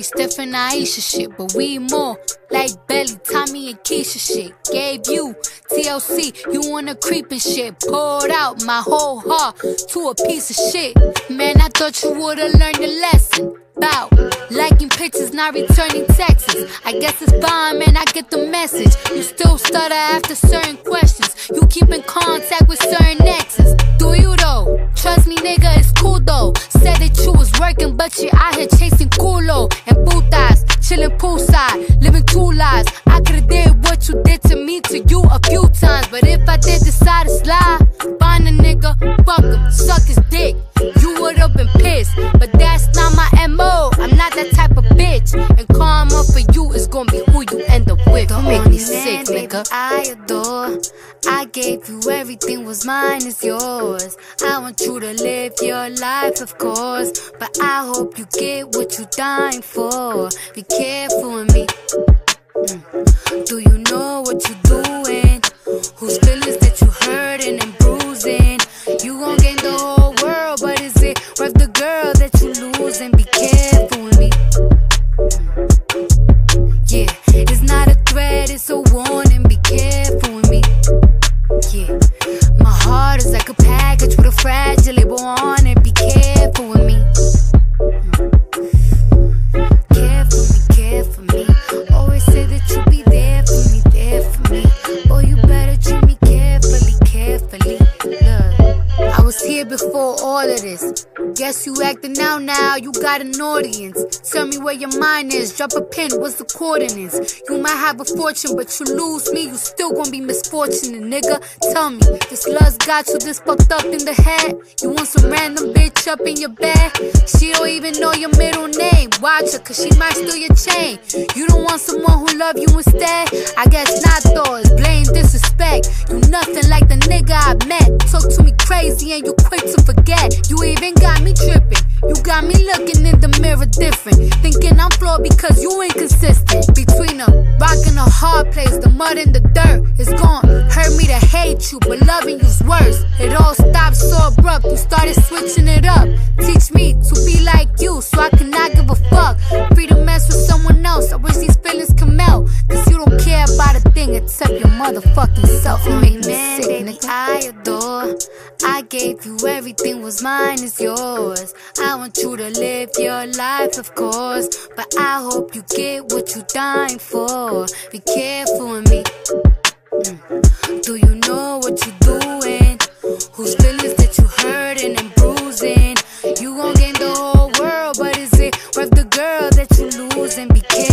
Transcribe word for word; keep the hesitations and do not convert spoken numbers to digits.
Steph and Aisha shit, but we more like Belly, Tommy and Keisha shit. Gave you T L C, you wanna creep and shit. Poured out my whole heart to a piece of shit. Man, I thought you would've learned a lesson about liking pictures, not returning texts. I guess it's fine, man, I get the message. You still stutter after certain questions. You keep in contact with certain exes. Do you though? Trust me, nigga, it's cool though. Said that you was working, but you out here chasing culo and putas, chilling poolside, living two lives. I could've did what you did to me to you a few times, but if I did decide to slide, find a nigga, fuck him, suck his dick. You would've been pissed, but that's not my M O. I'm not that type of bitch, and karma for you is gonna be who you end up with. Don't make me sick, nigga. I adore, I gave you everything, was mine is yours. I want you to live your life, of course, but I hope you get what you dying for. Be careful with me. Mm. Do you know what you're doing? Whose feelings that you hurting and bruising? You gon' gain the whole world, but is it worth the girl that you losing? Be careful with me. Mm. Yeah, it's not a threat, it's a warning. Be careful with me. Yeah, my heart is like a package with a fragile label on it. Be careful with me. Mm. Care for me, care for me. Always say that you'll be there for me, there for me. Oh, you better treat me carefully, carefully. Look, I was here before all of this. Guess you acting out now, you got an audience. Tell me where your mind is, drop a pin, what's the coordinates? You might have a fortune, but you lose me, you still gonna be misfortunate, nigga. Tell me, this lust got you this fucked up in the head? You want some random bitch up in your bed? She don't even know your middle name. Watch her, cause she might steal your chain. You don't want someone who love you instead? I guess not though, it's blame disrespect. You nothing like the nigga I met. Talk to me crazy and you quick to forget. You even got me tripping. You got me looking in the mirror different, thinking I'm flawed because you inconsistent. Between a rock and a hard place, the mud and the dirt, it's gon' hurt me to hate you, but loving you's worse. It all stopped so abrupt, you started switching it up. Teach me to be like you, so I cannot give a fuck. Free to mess with someone else, I wish these feelings can melt. Cause you don't care about a thing except your motherfucking self. You make me sick, nigga. I adore, I gave you everything, was mine is yours. I want you to live your life, of course, but I hope you get what you dying for. Be careful with me. Mm. Do you know what you're doing? Whose feelings that you hurting and bruising? You gon' gain the whole world, but is it worth the girl that you losing? Be careful.